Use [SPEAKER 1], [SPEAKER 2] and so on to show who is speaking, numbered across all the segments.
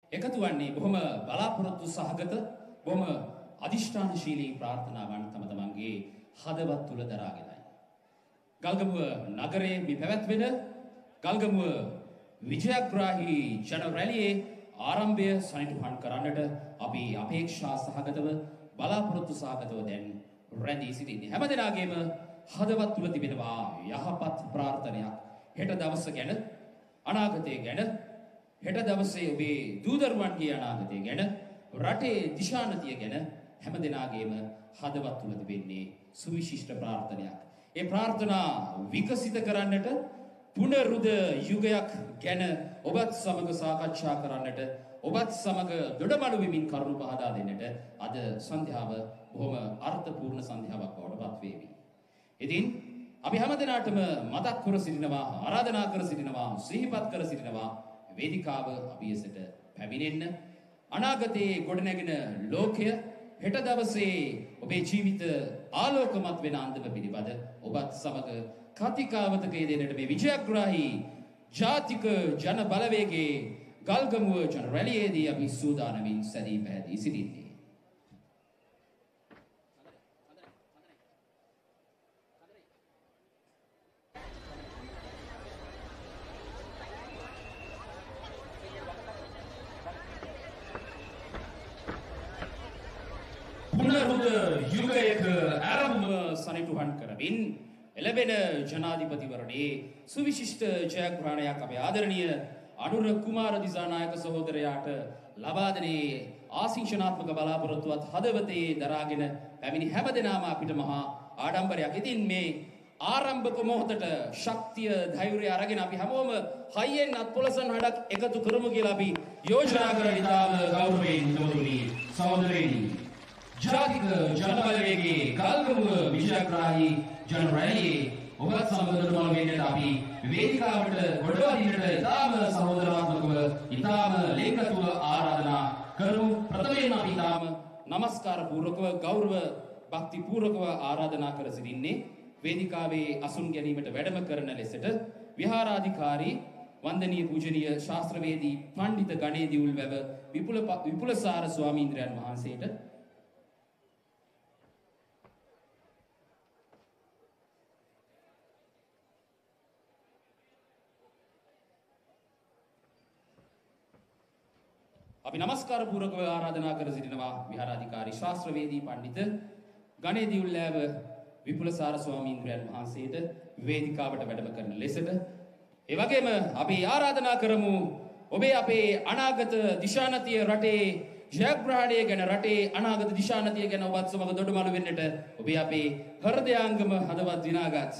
[SPEAKER 1] එකතු වන්නේ බොහොම බලාපොරොත්තු සහගත බොහොම අදිෂ්ඨානශීලී ප්‍රාර්ථනාවන් තම තමන්ගේ හදවත් තුල දරාගෙනයි. ගල්ගමුව නගරයේ මේ පැවැත්වෙන ගල්ගමුව විජයග්‍රාහී ජන රැළියේ ආරම්භය සනිටුහන් කරන්නට අපි අපේක්ෂා සහගතව බලාපොරොත්තු සහගතව දැන් රැඳී සිටින්නේ. හැමදෙනාගේම හදවත් තුල තිබෙනවා යහපත් ප්‍රාර්ථනයක්. හෙට දවස ගැන, අනාගතය ගැන, හෙට දවසේ ඔබේ දූ දරුවන්ගේ අනාගතය ගැන, රටේ දිශානතිය ගැන හැමදෙනාගේම හදවත් තුල තිබෙන්නේ සුවිශිෂ්ට ප්‍රාර්ථනයක්. ඒ ප්‍රාර්ථනා විකසිත කරන්නට පුනරුද යුගයක් ගැන ඔබත් සමග සාකච්ඡා කරන්නට, ඔබත් සමග දොඩමළු වෙමින් කරුණු පහදා දෙන්නට අද සන්ධ්‍යාව බොහොම අර්ථපූර්ණ සන්ධ්‍යාවක් බවට පත් වේවි. ඉතින් අපි හැමදෙනාටම මතක් කර සිටිනවා, ආරාධනා කර සිටිනවා, සිහිපත් කර සිටිනවා වේදිකාව අපි එසට පැමිණෙන්න. අනාගතයේ ගොඩනැගෙන ලෝකය හෙට දවසේ ඔබේ ජීවිත ආලෝකමත් වෙන අන්දම පිළිබඳ ඔබත් සමග කතිකාවතක යෙදෙන්නට මේ විජයග්‍රාහී ජාතික ජන බලවේගයේ ගල්ගමුව ජන රැළියේදී අපි සූදානමින් සැදී පැහැදී සිටින්නේ. පුනරුද යුගයක ආරම්භ සනිටුහන් කරමින් එළබෙන ජනාධිපතිවරණයේ සුවිශිෂ්ට ජයග්‍රහණයක් අපේ ආදරණීය අනුර කුමාර දිසානායක සහෝදරයාට ලබා දෙනේ ආශිංසනාත්මක බලාපොරොත්තුවත් හදවතේ දරාගෙන පැමිණි හැමදෙනාම අපිට මහා ආඩම්බරයක්. ඉතින් මේ ආරම්භක මොහොතට ශක්තිය ධෛර්යය අරගෙන අපි හැමෝම හයියෙන් අත්පොලසන් හඩක් එකතු කරමු කියලා අපි යෝජනා කරන ඉතාම ගෞරවයෙන් ගෞරවනීය සහෝදරයනි, ජාතික ජන බලවේගයේ ගල්ගමුව විජයග්‍රාහී ජන රැළියේ ඔබත් සමග වෙන්නට අපි වේදිකාවට ගොඩවදින්නට ඉතාම සහෝදරාත්මකව ඉතාම ලේකතුව ආරාධනා කරමු. ප්‍රථමයෙන් අපි ඉතාම නමස්කාර පූර්වකව ගෞරව භක්ති පූර්වකව ආරාධනා කර සිටින්නේ වේදිකාවේ අසුන් ගැනීමට වැඩම කරන ලෙසට විහාරාධිකාරී වන්දනීය පූජනීය ශාස්ත්‍රවේදී පඬිත ගණේදී උල්වැව විපුලසාර ස්වාමීන්ද්‍රයන් වහන්සේට අපි නමස්කාර පූර්වකව ආරාධනා කර සිටිනවා විහාරාධිකාරී ශාස්ත්‍රවේදී පඬිත ගණේදී උල්වැව විපුලසාර ස්වාමීන්ද්‍රයන් වහන්සේට වේදිකාවට වැඩම කරන ලෙසට. ඒ වගේම අපි ආරාධනා කරමු ඔබේ අපේ අනාගත දිශානතිය, රටේ ජයග්‍රහණය ගැන, රටේ අනාගත දිශානතිය ගැන ඔබත් සමග දොඩමළු වෙන්නට ඔබේ අපේ හෘදයාංගම හදවත් දිනාගත්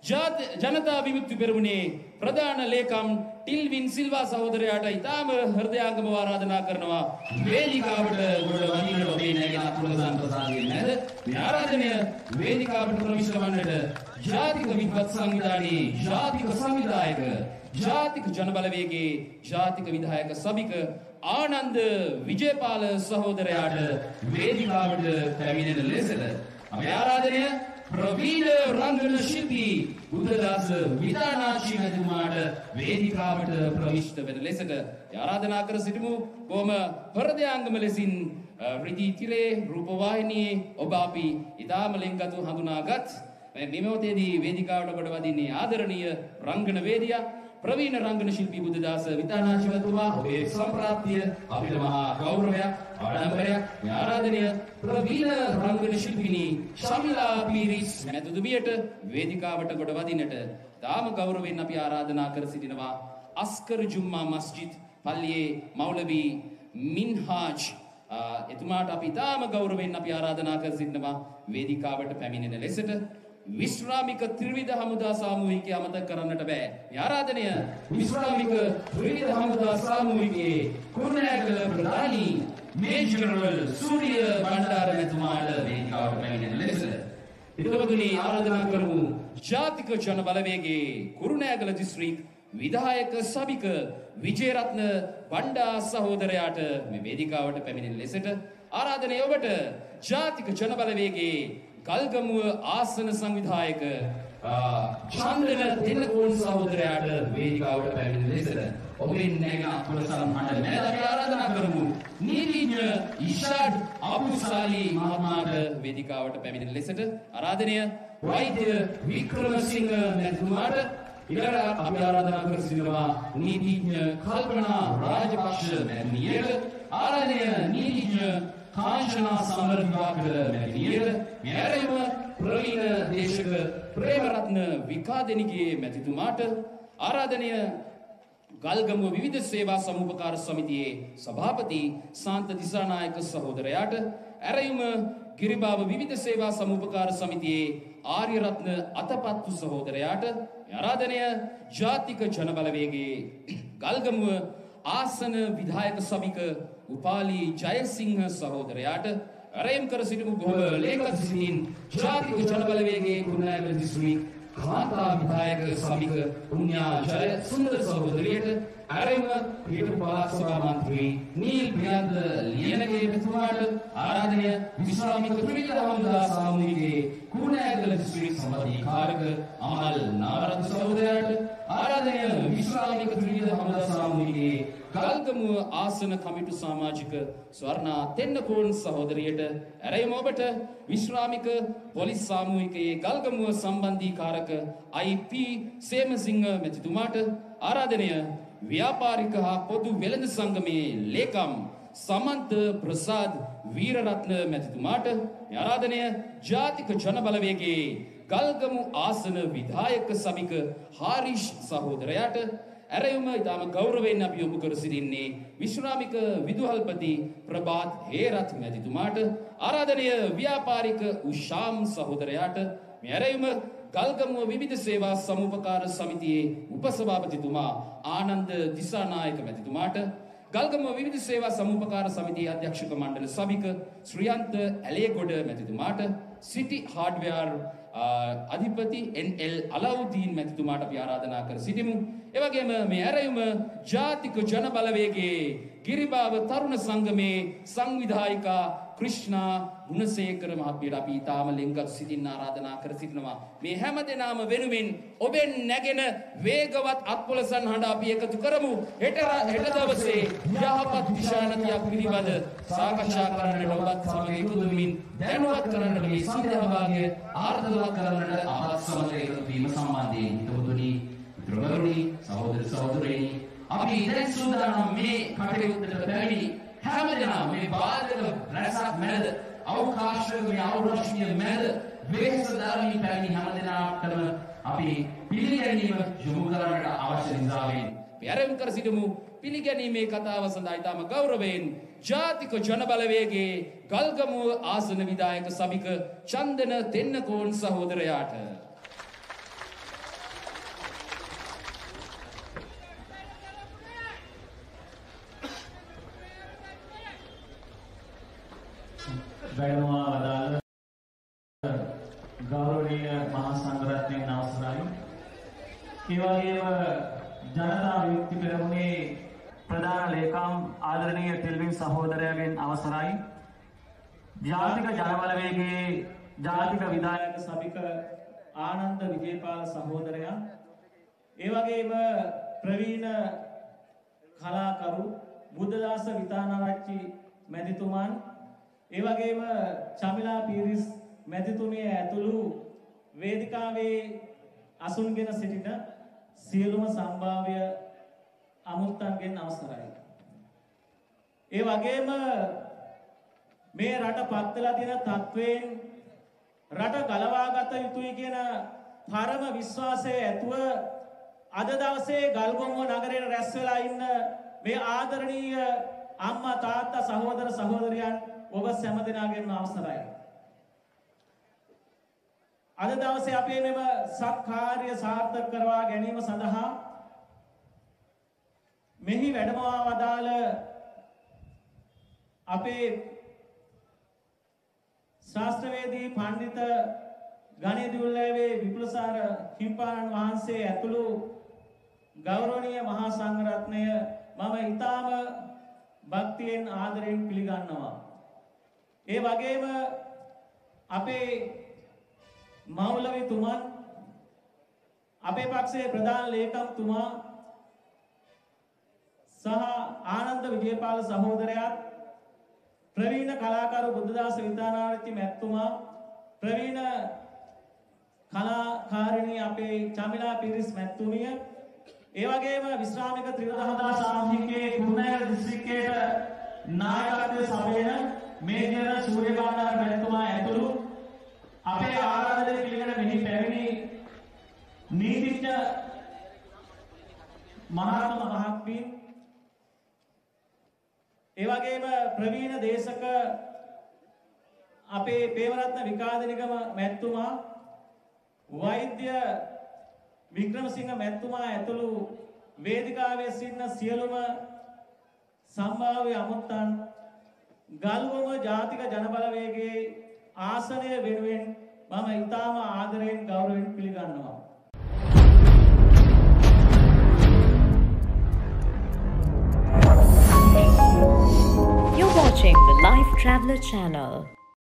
[SPEAKER 1] ජනතා විමුක්ති පෙරමුණේ ප්‍රධාන ලේකම් ටිල්වින් සිල්වා සහෝදරයාට ඉතාම හෘදයාංගම ආරාධනා කරනවා වේදිකාවට ගොඩ වදින්නට ඔබේ නැගෙන අතුලසන් ප්‍රසාදයෙන් නැද මේ ආරාධනය වේදිකාවට ප්‍රවිෂ්ඨ වන්නට ජාතික විද්වත් සංවිධානයේ ජාතික සංවිධායක, ජාතික ජන බලවේගයේ ජාතික විධායක සභික ආනන්ද විජේපාල සහෝදරයාට වේදිකාවට පැමිණෙන ලෙසට අපේ ආරාධනය ප්‍රවීණ රංගන ශිල්පී බුද්ධදාස විතානාචි මැතිතුමාට වේදිකාවට ප්‍රවිෂ්ඨ වෙන ලෙසට ආරාධනා කර සිටිමු. බොහොම හෘදයාංගම ලෙසින් රිදී තිරේ රූපවාහිනියේ ඔබ අපි ඉතාම ලෙන්ගතු හඳුනාගත් මේ මොහොතේදී වේදිකාවට ගොඩ වදින්නේ ආදරණීය රංගන වේදියා ප්‍රවීණ රංගන ශිල්පී බුද්ධදාස විතානාචි මැතිතුමා. ඔබේ සම්ප්‍රාප්තිය අපිට මහා ගෞරවයක්, ආඩම්බරයක්. මේ ආරාධනය ප්‍රවීණ රංගන ශිල්පිනී ශමිලා පීරිස් මැතිතුමියට වේදිකාවට ගොඩ වදින්නට තාම ගෞරවයෙන් අපි ආරාධනා කර සිටිනවා අස්කර් ජුම්මා මස්ජිද් පල්ලියේ මෞලවි මින්හාජ් එතුමාට අපි තාම ගෞරවයෙන් අපි ආරාධනා කර සිටිනවා වේදිකාවට පැමිණෙන ලෙසට. විශ්‍රාමික ත්‍රිවිධ හමුදා සාමූහිකය අමතක කරන්නට බෑ. මේ ආරාධනය විශ්‍රාමික ත්‍රිවිධ හමුදා සාමූහිකයේ කුරුණෑගල ප්‍රධානී මේජර් සූරිය බණ්ඩාර මැතිතුමාට වේදිකාවට පැමිණෙන ලෙස පිටුපතුනි ආරාධනා කරමු ජාතික ජන බලවේගයේ කුරුණෑගල දිස්ත්‍රික් විධායක සභික විජේරත්න බණ්ඩා සහෝදරයාට මේ වේදිකාවට පැමිණෙන ලෙසට ආරාධනය ඔබට ජාතික ජන බලවේගයේ ගල්ගමුව ආසන සංවිධායක චන්දන තෙන්නකෝන් සහෝදරයාට වේදිකාවට පැමිණෙන ලෙසට ඔබෙන් නැගෙන අකුලසන් හඬ මැද අපි ආරාධනා කරමු රිෂාඩ් අපුසාලි මහත්මයාට වේදිකාවට පැමිණෙන ලෙසට ආරාධනය වෛද්‍ය වික්‍රමසිංහ මැතිතුමාට ඊළඟට අපි ආරාධනා කර සිටිනවා නීතිඥ කල්පනා රාජපක්ෂ මැතිණියට ආරාධනය නීතිඥ කාංශනා සමරදිවාකර මැතිණියට මෙරෙම ප්‍රවීණ දේශක ප්‍රේමරත්න විකාදෙනිගේ මැතිතුමාට ආරාධනය ගල්ගමුව විවිධ සේවා සමුපකාර සමිතියේ සභාපති සාන්ත දිසානායක සහෝදරයාට ඇරයුම ගිරිබාව විවිධ සේවා සමුපකාර සමිතියේ ආර්යරත්න අතපත්තු සහෝදරයාට ආරාධනය ජාතික ජනබලවේගයේ ගල්ගමුව ආසන විධායක සභික උපාලි ජයසිංහ සහෝදරයාට ඇරයුම් කර සිටිමු බොහොම ලේකම් සිටින් ජාතික ජනබලවේගයේ කුණාගල දිස්ත්‍රික් කාන්තා විධායක සභික පුණ්‍යා ජය සුන්දර සහෝදරියට ඇරෙම පිටු පළාත් සභා මන්ත්‍රී නීල් ප්‍රියන්ත ලියනගේ මෙතුමාට ආරාධනය විශ්‍රාමික ත්‍රිවිධ හමුදා සාමූහිකයේ කුණාගල දිස්ත්‍රික් සම්බන්ධීකාරක අමල් නාරත් සහෝදරයාට ආරාධනය විශ්‍රාමික ත්‍රිවිධ හමුදා සාමූහිකයේ ගල්ගමුව ආසන කමිටු සමාජික ස්වර්ණා තෙන්නකෝන් සහෝදරියට ඇරෙම ඔබට විශ්‍රාමික පොලිස් සාමූහිකයේ ගල්ගමුව සම්බන්ධීකාරක IP සේමසිංහ මැතිතුමාට ආරාධනය ව්‍යාපාරික හා පොදු වෙළඳ සංගමේ ලේකම් සමන්ත ප්‍රසාද් වීරරත්න මැතිතුමාට ආරාධනය ජාතික ජනබලවේගයේ ගල්ගමු ආසන විධායක සභික හාරිෂ් සහෝදරයාට ඇරයුම ඉතාම ගෞරවයෙන් අපි යොමු කර සිටින්නේ විශ්‍රාමික විදුහල්පති ප්‍රභාත් හේරත් මැතිතුමාට ආරාධනය ව්‍යාපාරික උෂාම් සහෝදරයාට මේ ඇරයුම ගල්ගමුව විවිධ සේවා සමුපකාර සමිතියේ උපසභාපතිතුමා ආනන්ද දිසානායක මැතිතුමාට ගල්ගමුව විවිධ සේවා සමුපකාර සමිතියේ අධ්‍යක්ෂක මණ්ඩල සභික ශ්‍රියන්ත ඇලේගොඩ මැතිතුමාට සිටි හાર્ඩ්වෙයාර් අධිපති NL අලවුදීන් මැතිතුමාට අපි ආරාධනා කර සිටිමු. ඒ වගේම මේ ඇරයුම ජාතික ජනබලවේගයේ ගිරිබාව තරුණ සංගමේ සංවිධායිකා ක්‍රිෂ්ණා ගුණසේකර මහත්මියට අපි ඊටාම ලෙන්ගත් සිටින්න ආරාධනා කර සිටිනවා. මේ හැම දෙනාම වෙනුවෙන් ඔබෙන් නැගෙන වේගවත් අත්පොලසන් හඬ අපි එකතු කරමු. හෙට දවසේ යහපත් දිශානතියක් පිළිබඳ සාකච්ඡා කරන්නට ඔබත් සමග එකතු වෙමින් දැනුවත් කරන්නට මේ සම්භාගය ආර්දනා කරන්නට අපත් සමග එකතු වීම සම්බන්ධයෙන් හිතවතුනි මිත්‍රවරුනි සහෝදර සහෝදරයනි අපි දැන් සූදානම් මේ කටයුත්තට පැමිණි හැමදෙනා මේ බාධක රැසක් මැද අවකාශයේ මේ අවරක්ෂණීය මැද වෙහෙසදාරමින් පැමිණි හැමදෙනාටම අපි පිළිගැනීම යොමු කරන්නට අවශ්‍ය නිසාවෙන් පෙරම් කර සිටමු. පිළිගැනීමේ කතාව සඳහා ඉතාම ගෞරවයෙන් ජාතික ජනබලවේගයේ ගල්ගමුව ආසන විධායක සභික චන්දන තෙන්නකෝන් සහෝදරයාට
[SPEAKER 2] වැඩමවා වදාළ ගෞරවනීය මහා සංඝරත්නයන් අවසරයි. ඒ වගේම ජනතා විමුක්ති පෙරමුණේ ප්‍රධාන ලේකම් ආදරණීය තෙල්වින් සහෝදරයාගෙන් අවසරයි. ජාතික ජනබලවේගයේ ජාතික විධායක සභික ආනන්ද විජේපාල සහෝදරයා, ඒ වගේම ප්‍රවීණ කලාකරු බුද්ධදාස විතානාරච්චි මැතිතුමන්, ඒ වගේම චමිලා පීරිස් මැතිතුමිය ඇතුළු වේදිකාවේ අසුන්ගෙන සිටින සියලුම සම්භාව්‍ය අමුත්තන්ගෙන් අවසරයි. ඒ වගේම මේ රට පත්වලා තියෙන තත්වයෙන් රට ගලවාගත යුතුයි කියන පරම විශ්වාසය ඇතුව අද දවසේ ගල්ගමුව නගරයේ රැස් වෙලා ඉන්න මේ ආදරණීය අම්මා තාත්තා සහෝදර සහෝදරියන් ඔබ සෑම දිනකටම අවසරයි. අද දවසේ අපේ මෙම සත්කාර්ය සාර්ථක කරවා ගැනීම සඳහා මෙහි වැඩමවා වදාළ අපේ ශාස්ත්‍රවේදී පඬිත ගණේදිවුල්ලෑවේ විපුලසාර හිමිපාණන් වහන්සේ ඇතුළු ගෞරවනීය මහා සංඝරත්නය මම ඊටාම භක්තියෙන් ආදරයෙන් පිළිගන්නවා. ඒ වගේම අපේ මෞලවිතුමන්, අපේ පක්ෂයේ ප්‍රධාන ලේකම්තුමා සහ ආනන්ද විජේපාල සහෝදරයාත්, ප්‍රවීණ කලාකරු බුද්ධදාස විතානාරච්චි මැතිතුමා, ප්‍රවීණ කලාකාරිණී අපේ චමිලා පිරිස් මැතිතුමිය, ඒ වගේම විශ්‍රාමික ත්‍රිවිධ සාමූහිකයේ කුරුණෑගල දිස්ත්‍රික්කයේ නායකත්වයේ සමයන මේජර් සූර්යකාන්ත මැතිතුමා ඇතුළු අපේ ආරාධනය පිළිගෙන මෙහි පැමිණි නීතිඥ මහත්ම මහත්මීන්, ඒ වගේම ප්‍රවීණ දේශක අපේ පේවරත්න විකාදිනිගම මැතිතුමා, වෛද්‍ය වික්‍රමසිංහ මැතිතුමා ඇතුළු වේදිකාවේ සිටින සියලුම සම්භාව්‍ය අමුත්තන් ගල්ගොම ජාතික ජනබලවේගයේ ආසනය වෙනුවෙන් මම ඉතාම ආදරයෙන් ගෞරවයෙන් පිළිගන්නවා.
[SPEAKER 3] You're watching the Life Traveller channel.